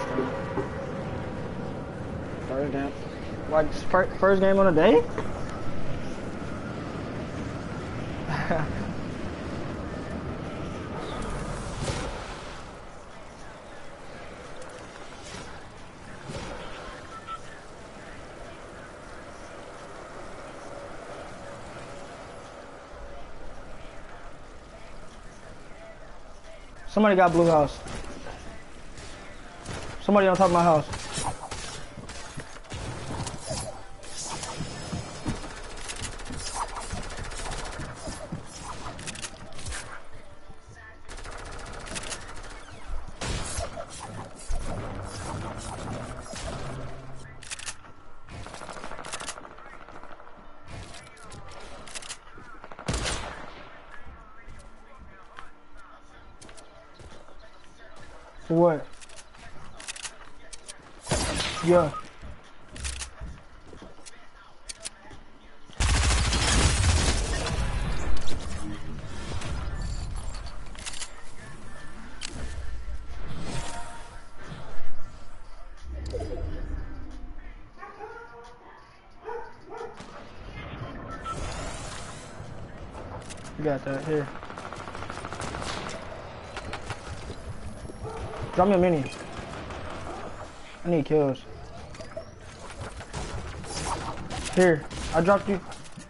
stream. First game. Like, first game on the day? Somebody got blue house. Somebody on top of my house. For what? Yeah. You got that here. Drop me a mini. I need kills. Here, I dropped you.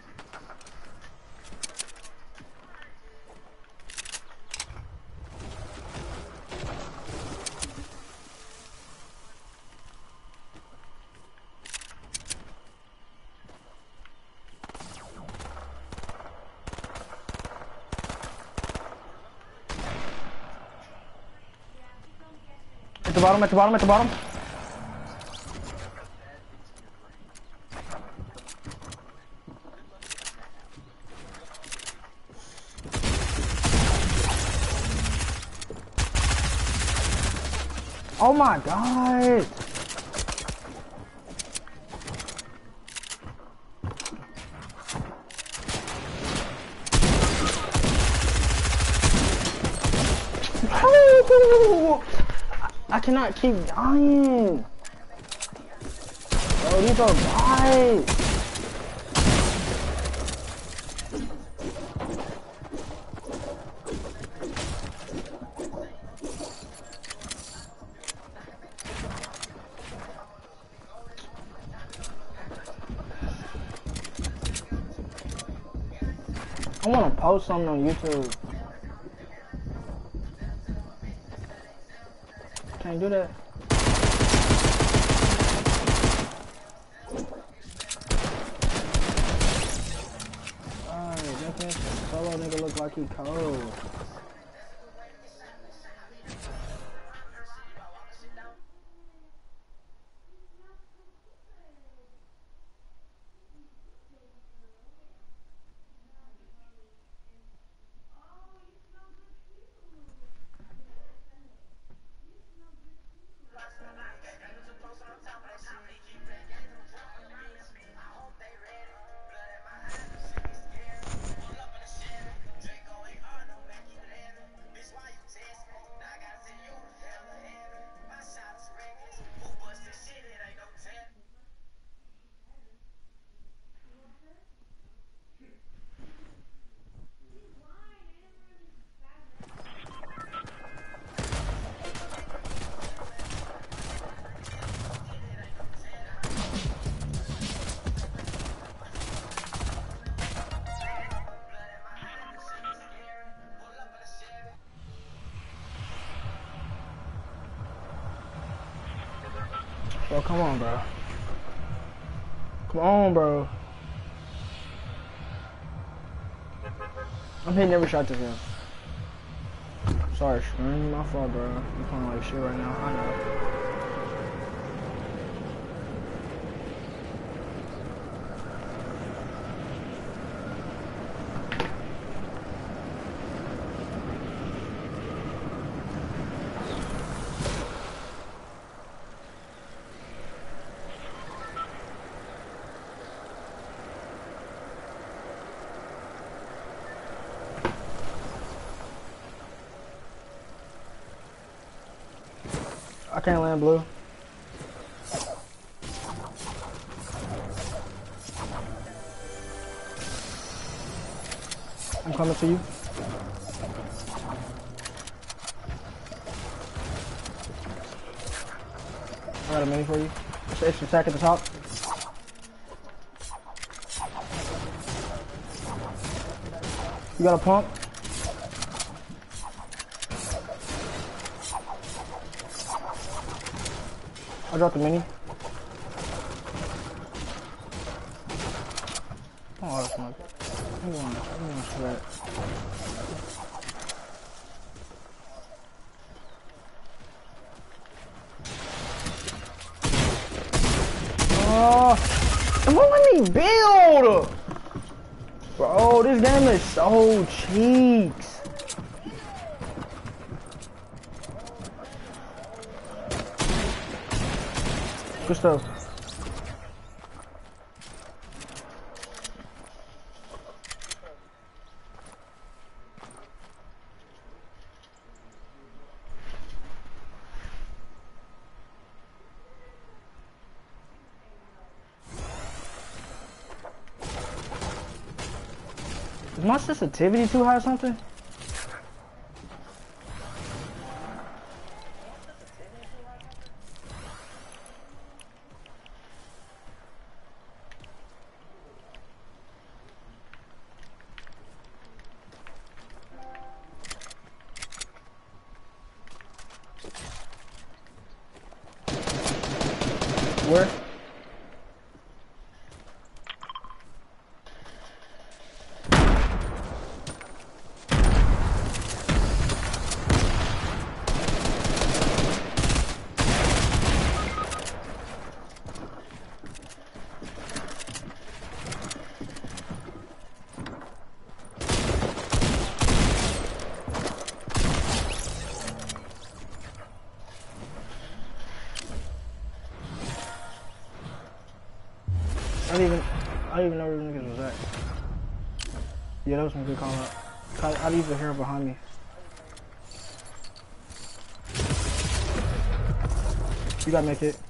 At the bottom, at the bottom, at the bottom. Oh my god! I cannot keep dying. Bro, these are bots. I want to post something on YouTube. Can't do that. Alright, that solo nigga look like he cold. Bro, come on, bro. Come on, bro. I'm hitting every shot to him. Sorry, Shroom. My fault, bro. You playing like shit right now. I know. I can't land blue. I'm coming to you. I got a mini for you. It's attack at the top. You got a pump? I dropped the mini. Oh, that's not good. Let me sweat. Oh, it won't let me build! Bro, this game is so cheeks. Good stuff. Is my sensitivity too high or something? Where? I didn't even know where the niggas was at. Yeah, that was some good call out. I leave the hair behind me. You gotta make it.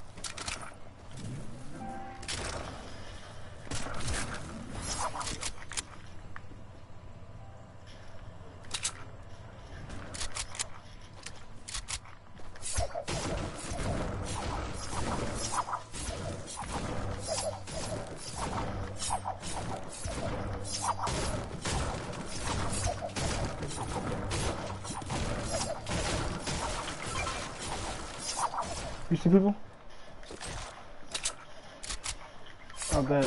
You see people? I bet.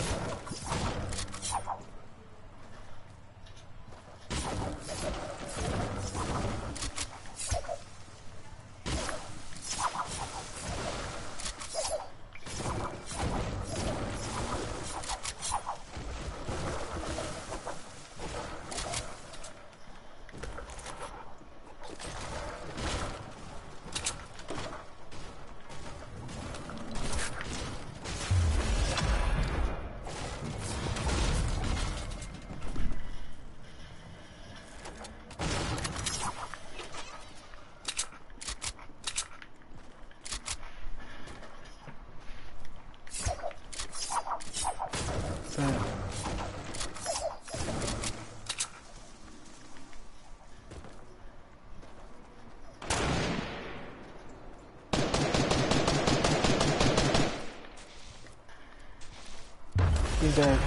He's dead.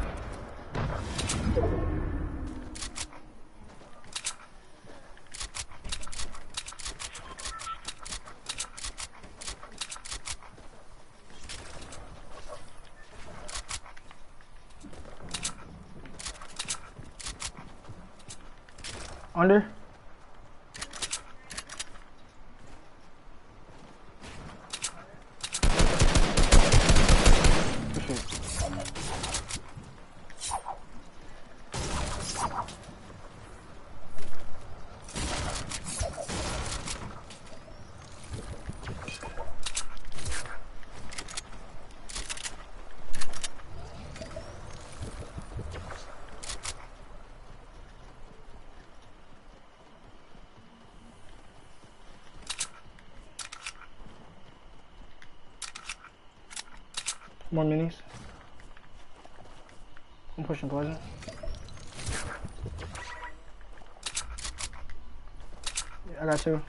Under? More minis. I'm pushing Pleasant. Yeah, I got two.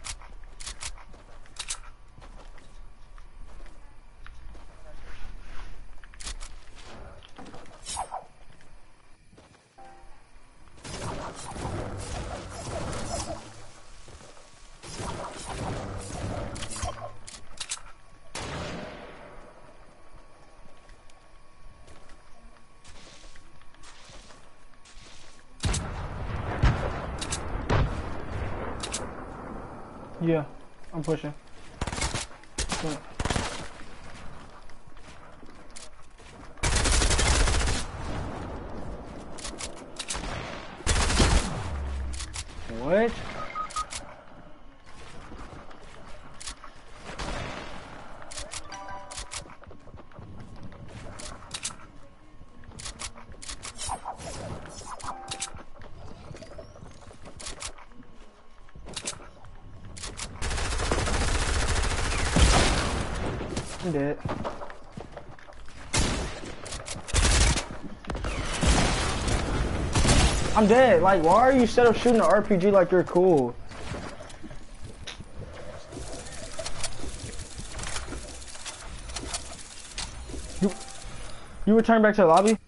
Yeah, I'm pushing. What? I'm dead. I'm dead. Like, why are you set up shooting an RPG like you're cool? You return back to the lobby?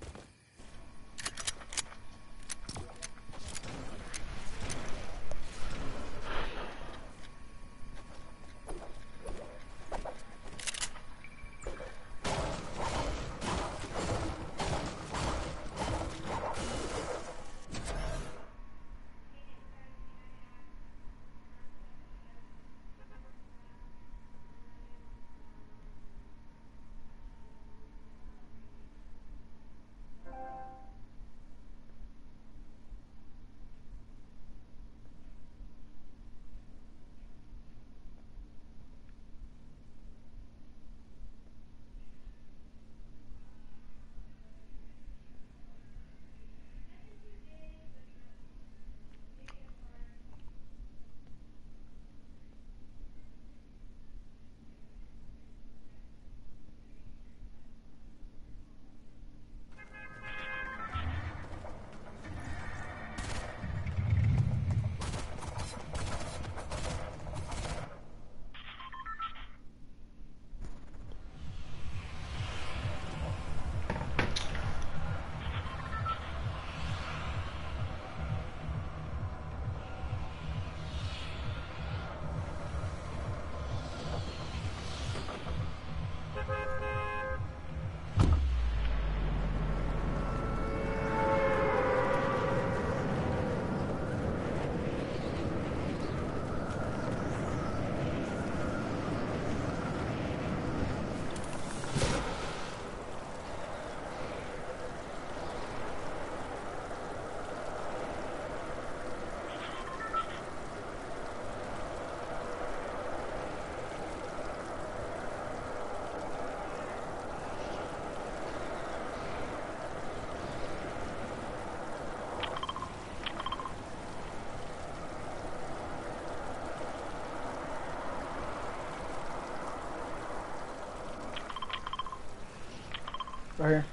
Right here.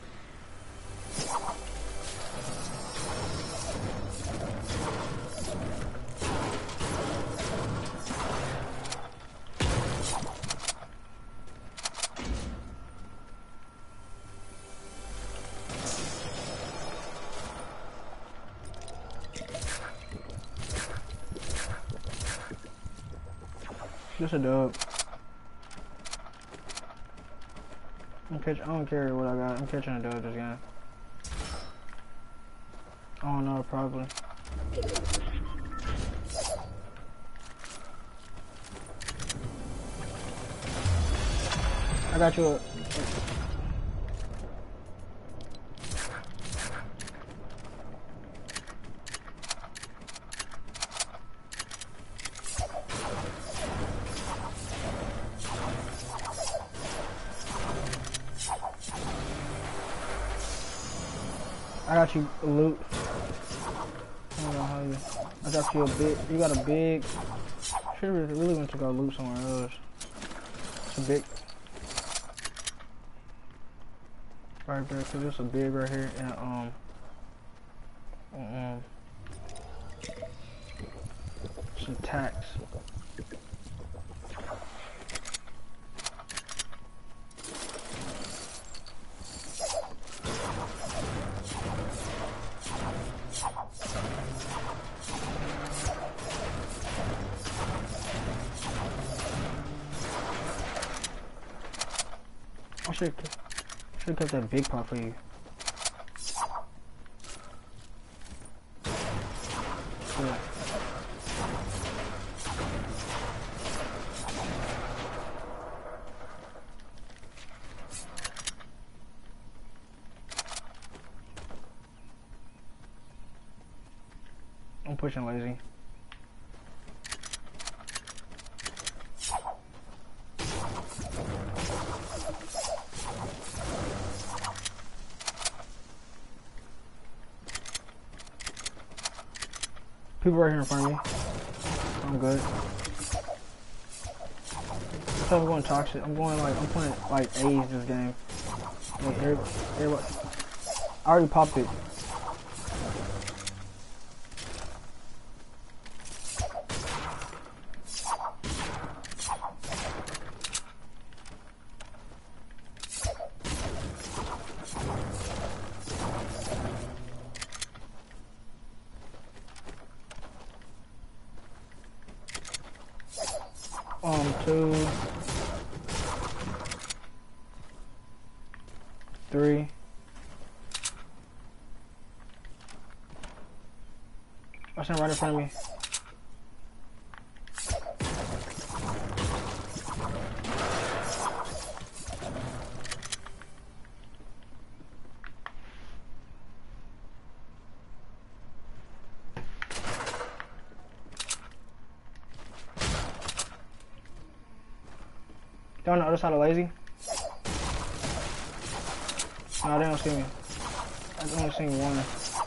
Just a dub. I don't care what I got. I'm catching a dub this game. Oh no, probably. I got you up. I got you a loot. I don't know how you. I got you a big. You got a big. Should've really went to go loot somewhere else. It's a big. right there, cause there's a big right here, and some tacks. I should have kept that big pot for you. Yeah. I'm pushing lazy. People right here in front of me. I'm good. So I'm going toxic. I'm playing like A's this game. Like everybody. I already popped it. Two, 3. I stand right in front of me. They're on the other side of lazy. No, they don't see me. I've only seen one.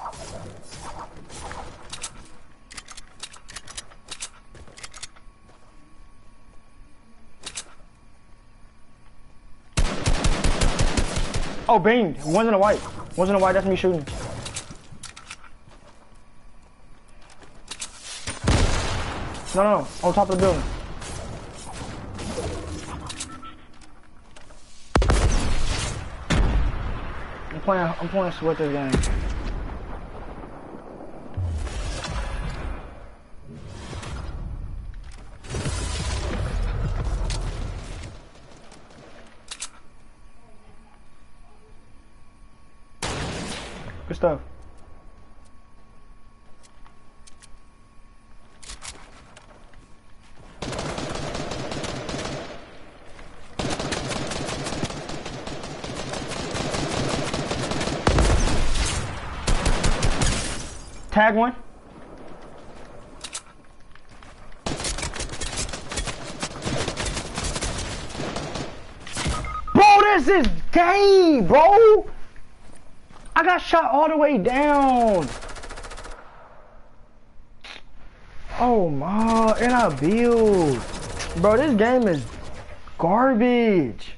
Oh, beamed. One's in the white. One's in the white. That's me shooting. No. On top of the building. I'm playing Sweat this game. Good stuff. Tag one. Bro, this is gay, bro. I got shot all the way down. Oh my, and I build. Bro, this game is garbage.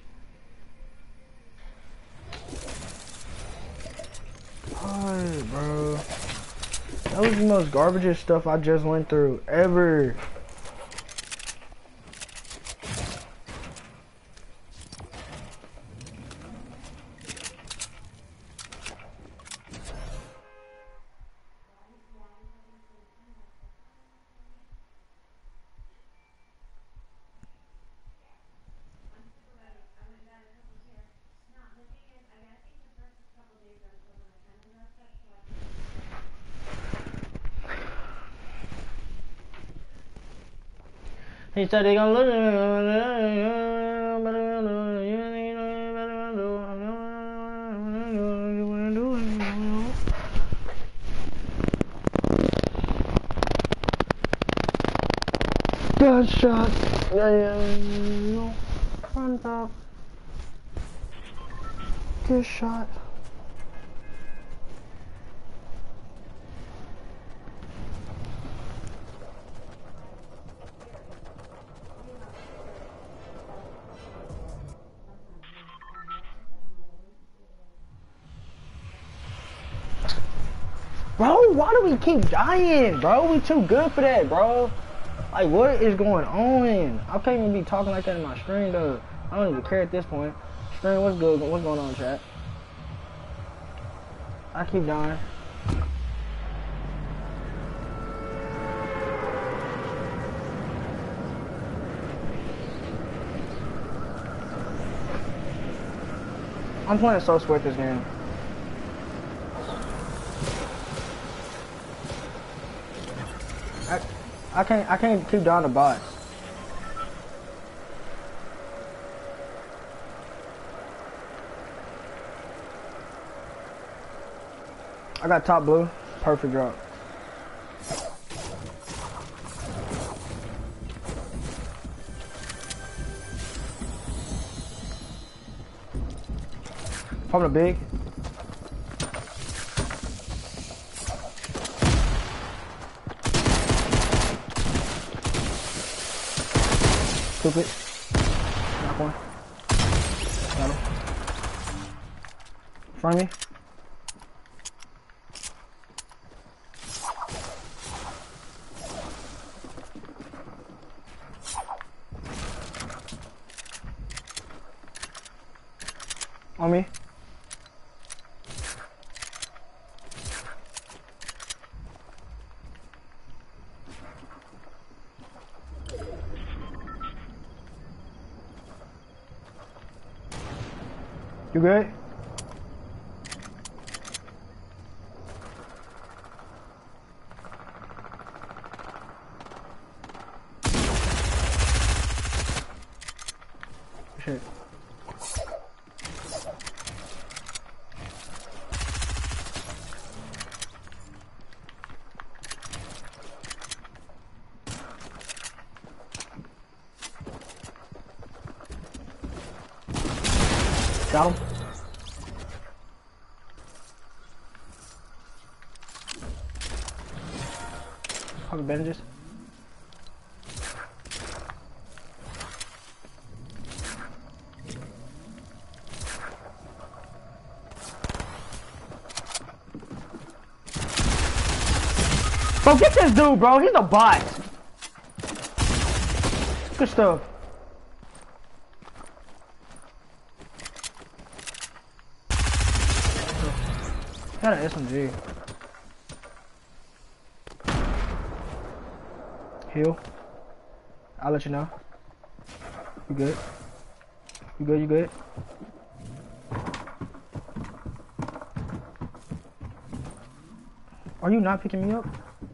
God, bro. That was the most garbage stuff I just went through ever. He said he gonna look gunshot. No. Front up. Good shot. Bro, why do we keep dying, bro? We too good for that, bro. Like, what is going on? I can't even be talking like that in my stream, though. I don't even care at this point. Stream, what's good? What's going on, chat? I keep dying. I'm playing so sweat this game. I can't keep down the bots. I got top blue. Perfect drop. From the big. Stupid. Knock one. Got him. In front of me. On me. You good? Shit. Got him. Couple bandages. Bro, get this dude, bro. He's a bot. Good stuff. Got an SMG. Heal. I'll let you know. You good? You good? You good? Are you not picking me up?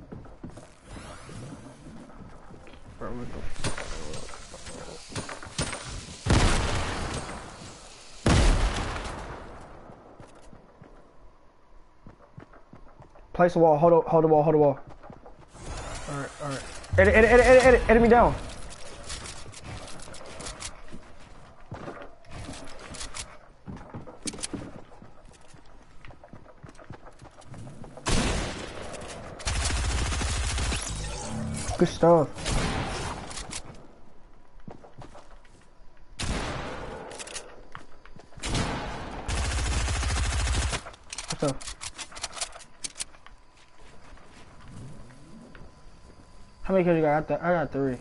Bro, what the Place the wall, hold the wall, hold the wall. Alright. Edit me down. Good stuff. What's up? How many kills you got? I got 3.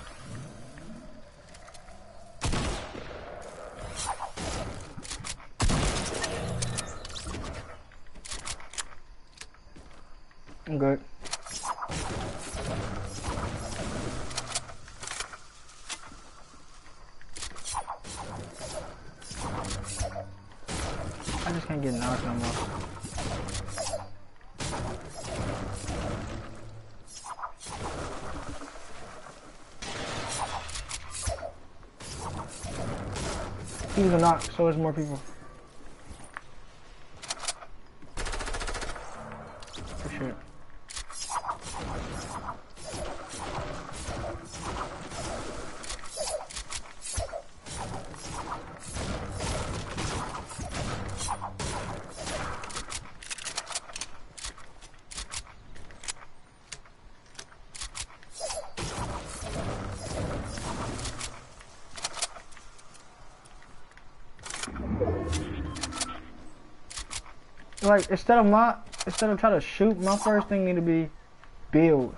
I'm good. I just can't get knocked no more. He's a knock, so there's more people. For sure. Like, instead of my Instead of trying to shoot, my first thing need to be build.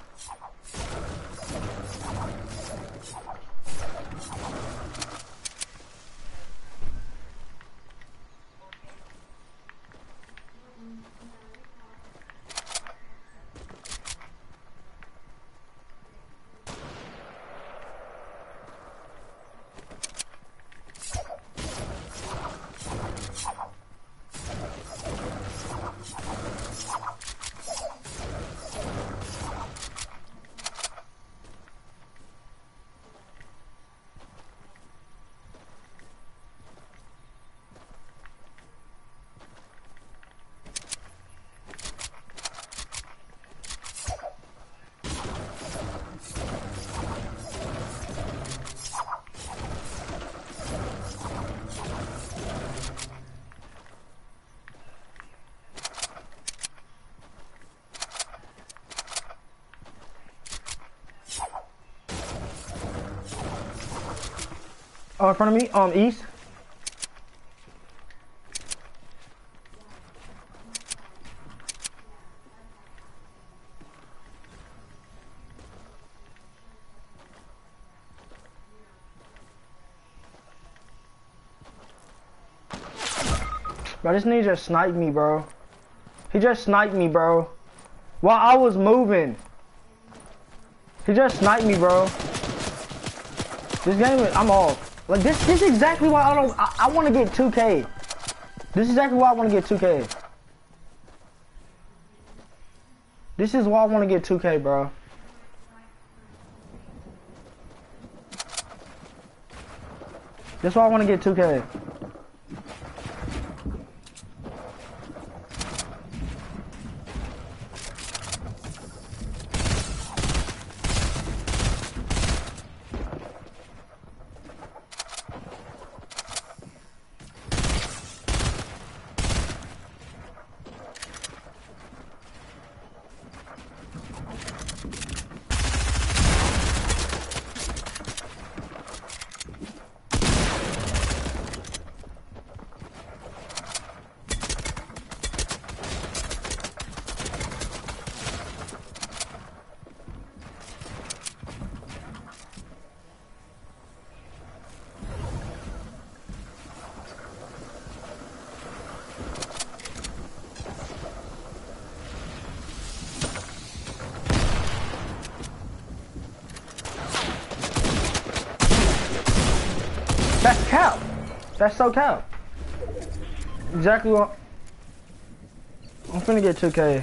Oh, in front of me, east. Bro, this nigga just sniped me, bro. He just sniped me, bro. While I was moving. He just sniped me, bro. This game, I'm off. Like, this is exactly why I want to get 2K. This is exactly why I want to get 2K. This is why I want to get 2K, bro. This is why I want to get 2K. That's cap. That's so cap. Exactly what I'm finna get 2K.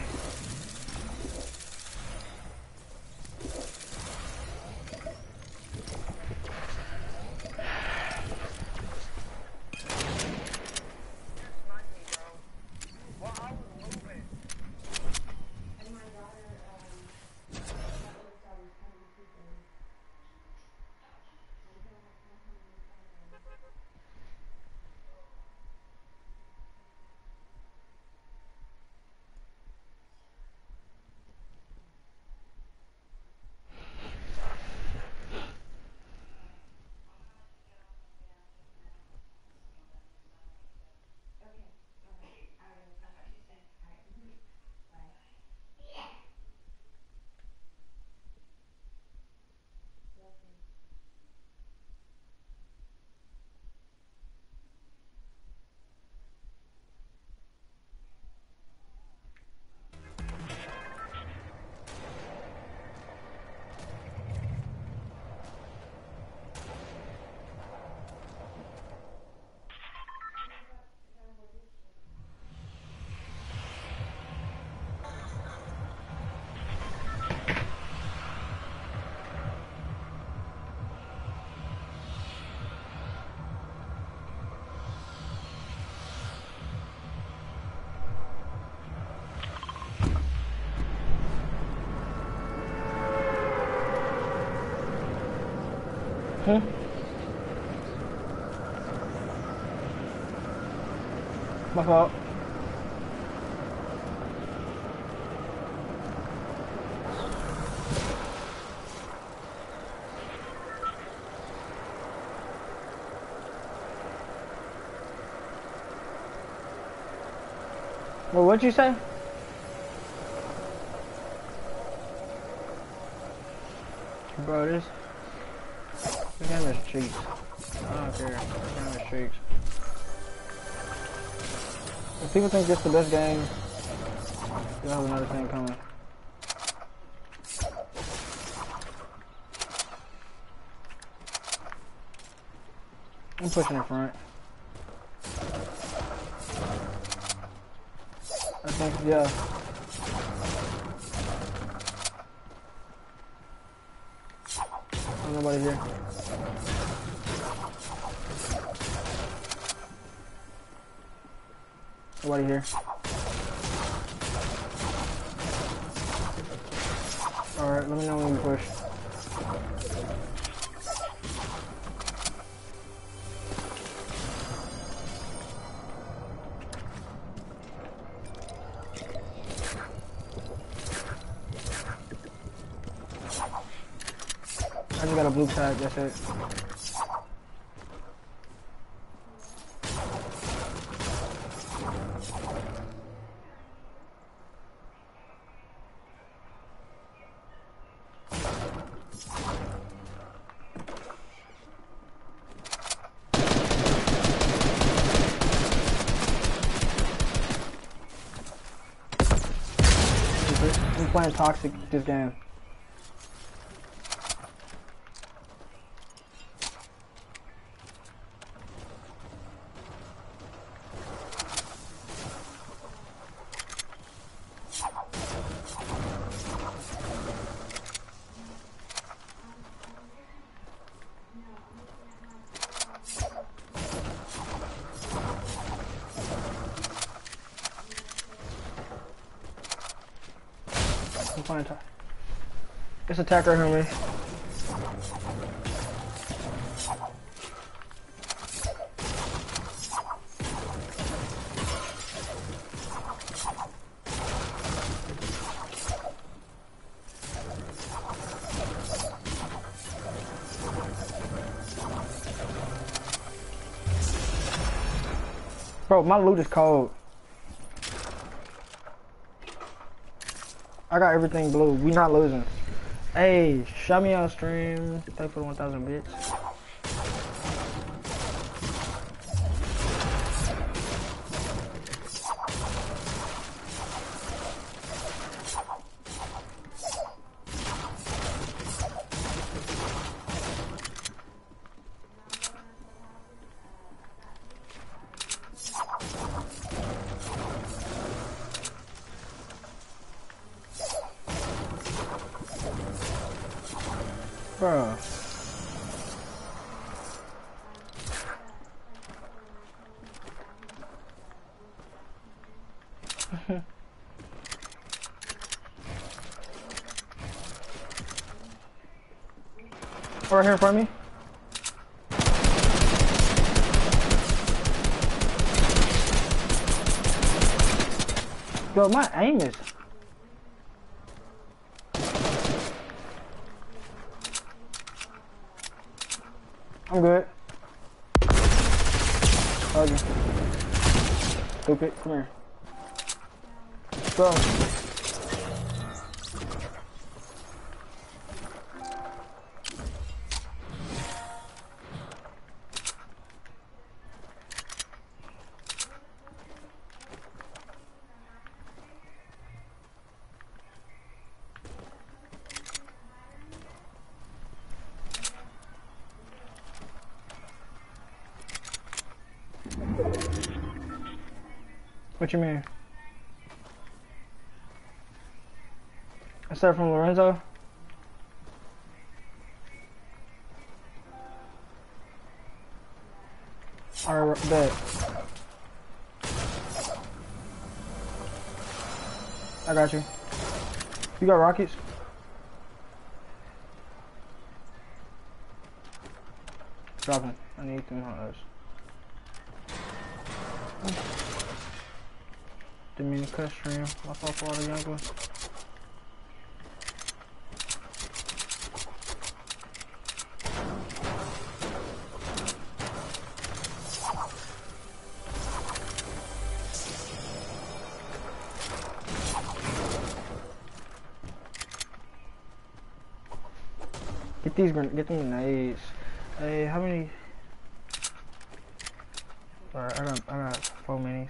My fault. Well, what'd you say? Bro, this game is cheats. I don't care. This game is cheats. If people think this is the best game, you'll have another thing coming. I'm pushing in front. I think, yeah. There's nobody here. Nobody here. Alright, let me know when we push. I just got a blue tag, that's it. I'm playing toxic this game. It's attack right here, man. Bro, my loot is cold. I got everything blue. We not losing. Hey, shout me on stream. Thank you for the 1,000 bits. Bro. Right here in front of me. Yo, my aim is. I'm good. Okay. Stupid, come here. Bro. What you mean? I started from Lorenzo. Alright, bet. I got you. You got rockets? Drop them. I need them on us. Didn't mean to cut stream. My fault for all the young ones. get them grenades. Hey, how many? Alright, I got 4 minis.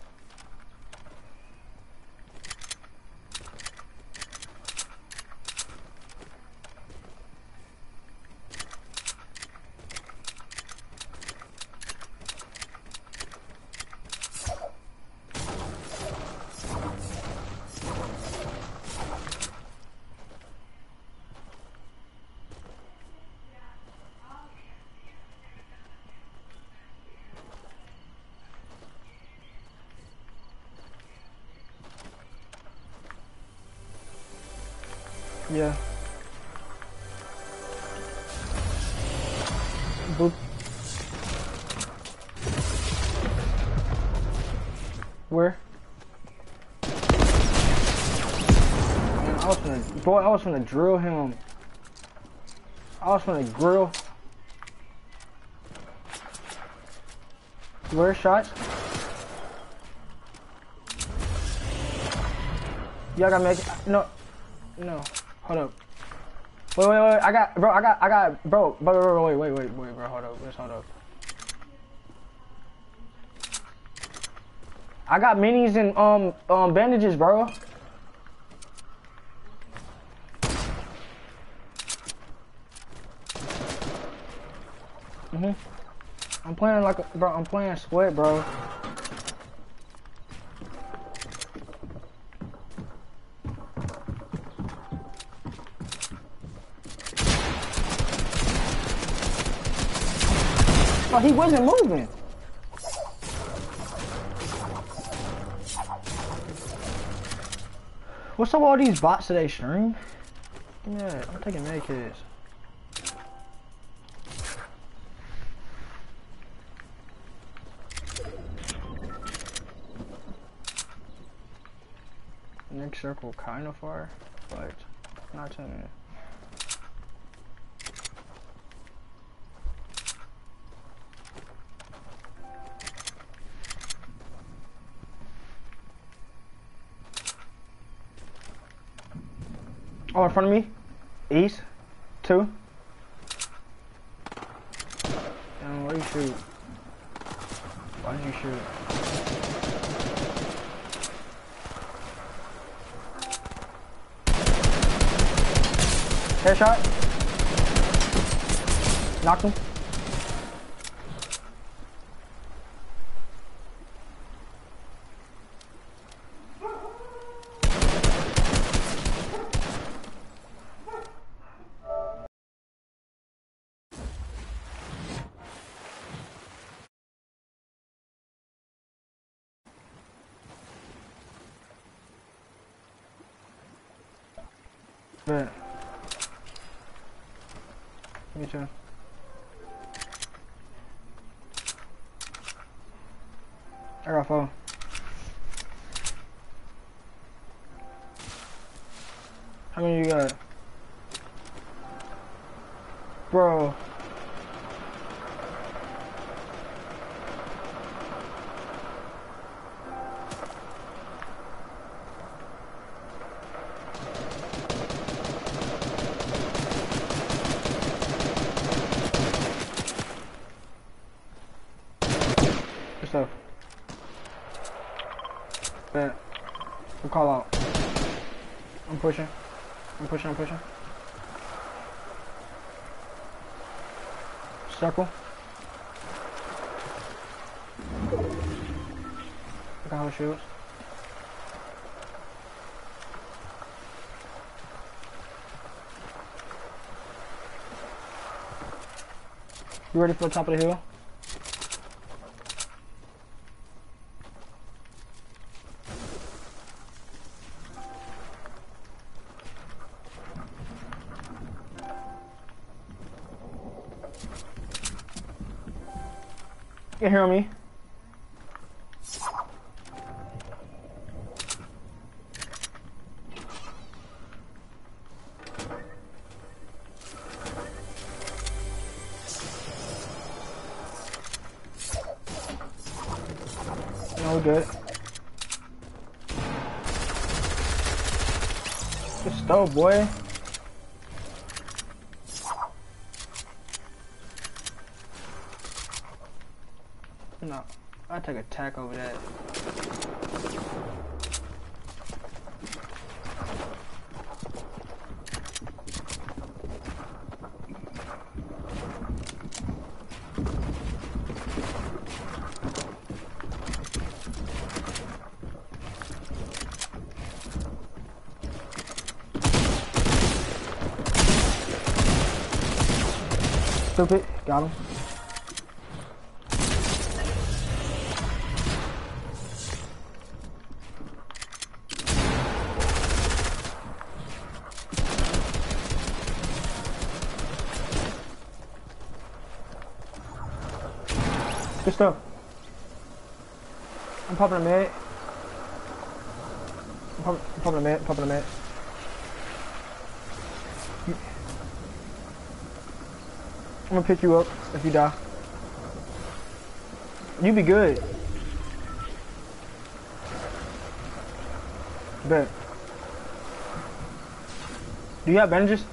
Yeah. Boop. Where? Man, I was gonna drill him. I was gonna grill. Where shots? Y'all gotta make it. No. Hold up. Wait. I got, bro, wait, bro, hold up. Let's hold up. I got minis and, bandages, bro. I'm playing like a, bro, I'm playing split, bro. Oh, he wasn't moving. What's up with all these bots today, stream? Yeah, I'm taking med kits. Next circle kind of far, but not too many. Oh, in front of me. East. 2. Damn, where you shoot? Why did you shoot? Headshot. Knocked him. Bet. Me too. I got 4. How many you got? Bro. Stuff. Bet. We'll call out. I'm pushing. Circle. I got her shields. You ready for the top of the hill? You can hear me. No, we're good. Good stuff, boy. No, I take a tack over that. Stupid, got him. Good stuff. I'm popping a med. I'm popping a med, popping a med. I'm gonna pick you up if you die. You be good. Bet. Do you have bandages?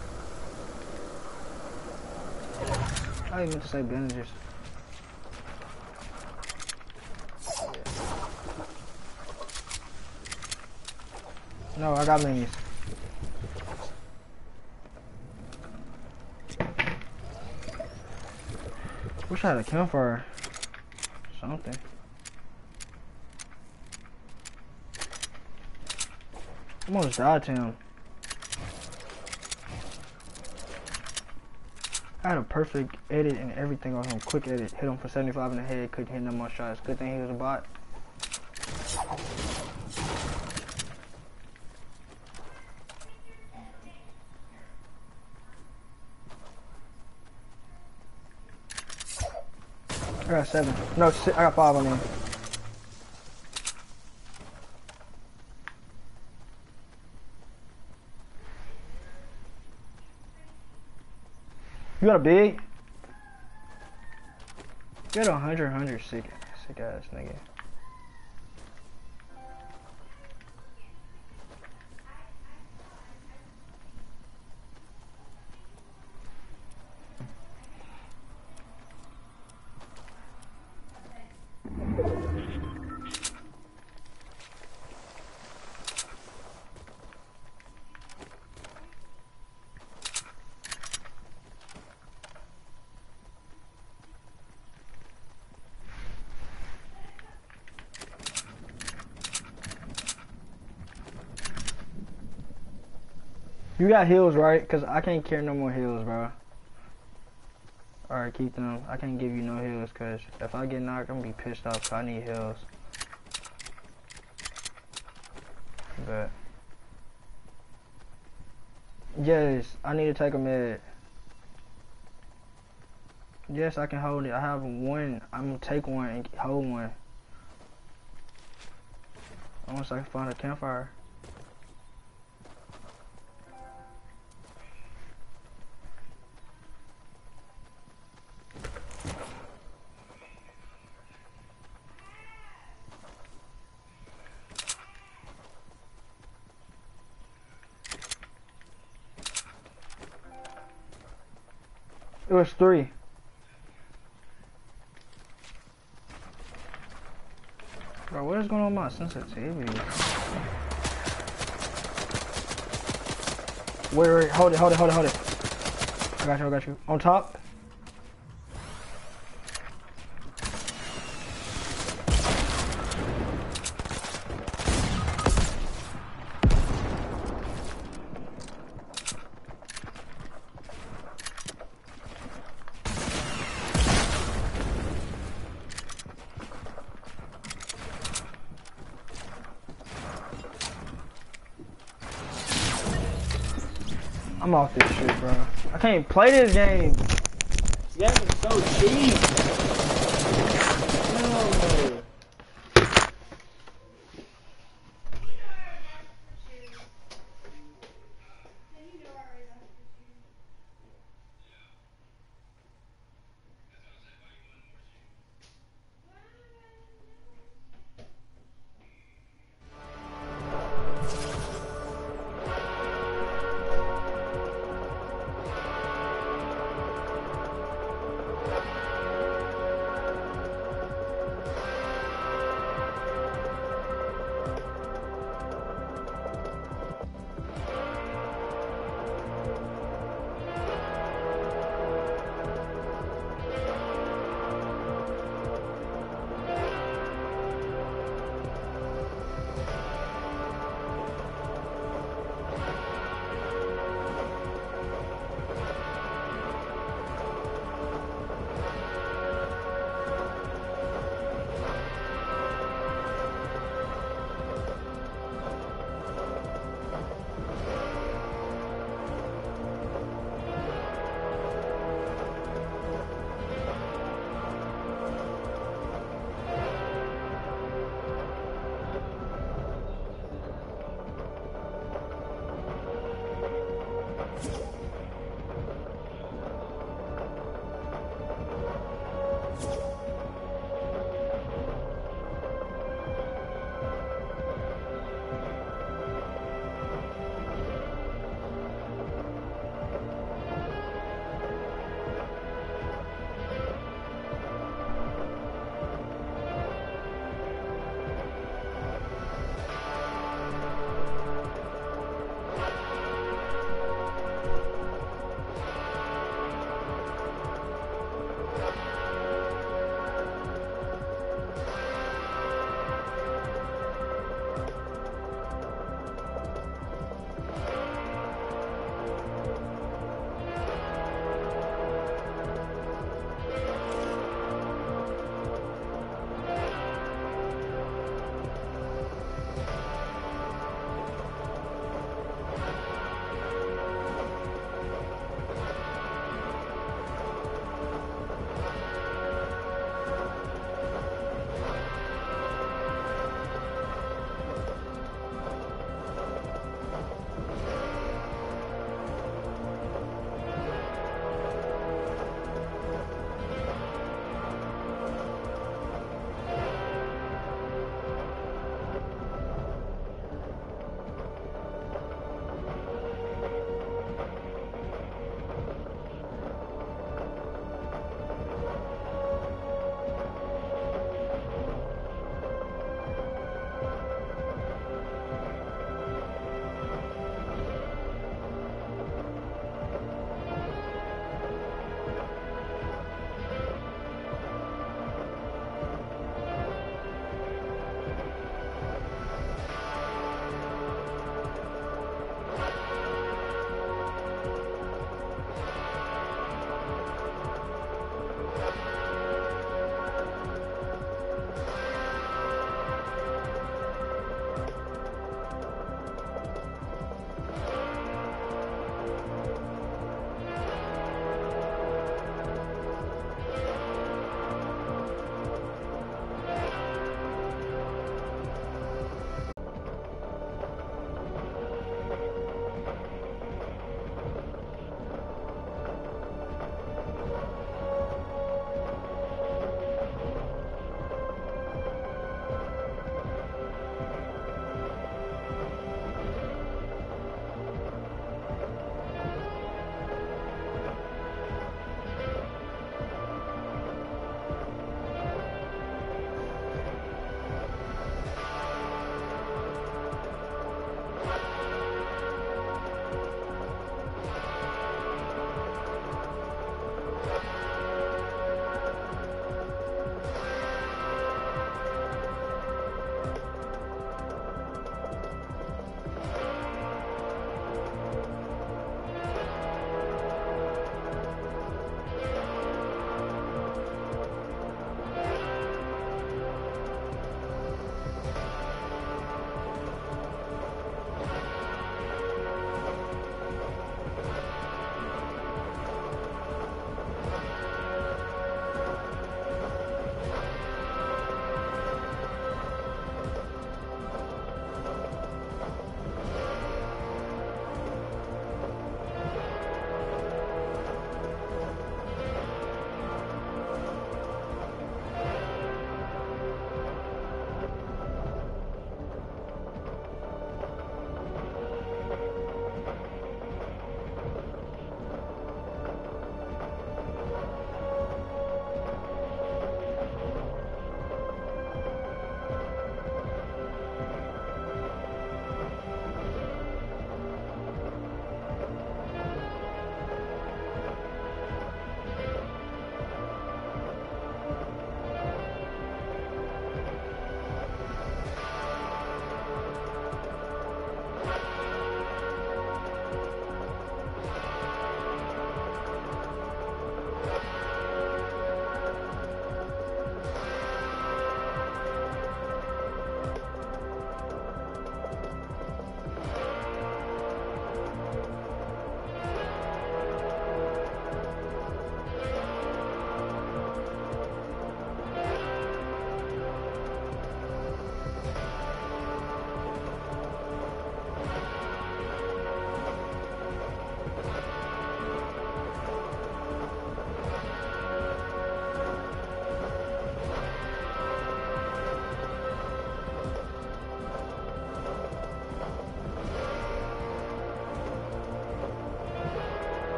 I didn't mean to say bandages. No, I got minis. Wish I had a campfire. Something. I almost died to him. I had a perfect edit and everything on him. Quick edit. Hit him for 75 in the head. Couldn't hit no more shots. Good thing he was a bot. I got 7. No, 6, I got 5 on me. You got a big? You got 100, sick ass nigga. You got heals, right? Cause I can't carry no more heals, bro. Alright, keep them. I can't give you no heals, cause if I get knocked, I'm gonna be pissed off. Cause I need heals. But yes, I need to take a med. Yes, I can hold it. I have one. I'm gonna take one and hold one. Once I can find a campfire. It was 3. Bro, what is going on with my sensitivity? Wait, hold it. I got you. On top. I'm off this shit, bro. I can't play this game. This game is so cheap.